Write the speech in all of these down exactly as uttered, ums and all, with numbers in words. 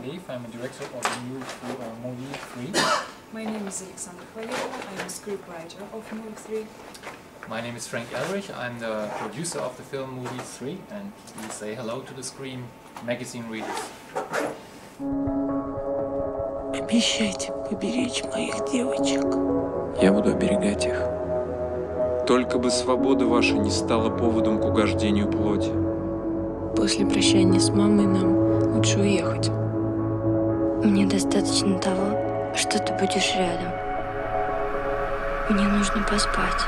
Aliyev. I'm a director of the new uh, movie three. My name is Alexandra Khvaleva. I'm a scriptwriter of movie three. My name is Frank Elrich. I'm the producer of the film movie three, and we say hello to the Scream magazine readers. Обещайте поберечь моих девочек. Я буду оберегать их. Только бы свобода ваша не стала поводом к угождению плоти. После прощания с мамой нам лучше уехать. Мне достаточно того, что ты будешь рядом. Мне нужно поспать.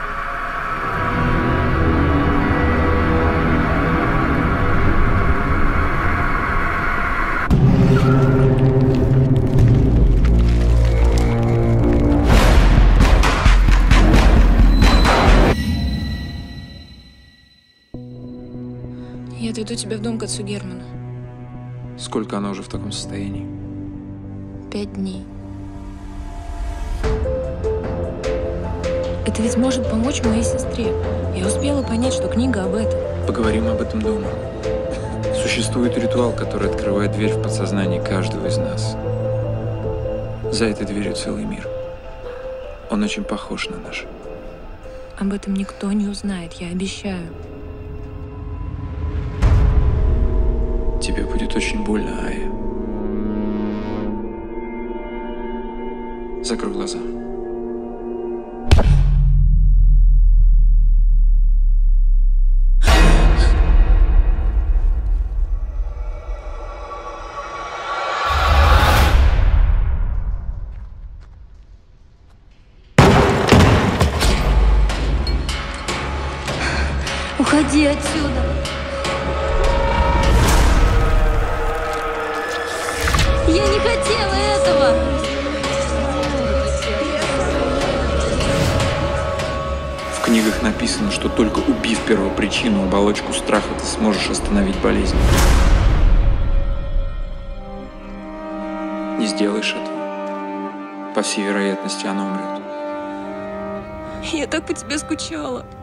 Я отведу тебя в дом к отцу Герману. Сколько она уже в таком состоянии? Пять дней. Это ведь может помочь моей сестре. Я успела понять, что книга об этом. Поговорим об этом дома. Существует ритуал, который открывает дверь в подсознание каждого из нас. За этой дверью целый мир. Он очень похож на наш. Об этом никто не узнает, я обещаю. Тебе будет очень больно, Ая. Закрой глаза. Уходи отсюда. Я не хотела этого! В книгах написано, что только убив первопричину, оболочку страха, ты сможешь остановить болезнь. Не сделаешь этого. По всей вероятности, она умрет. Я так по тебе скучала.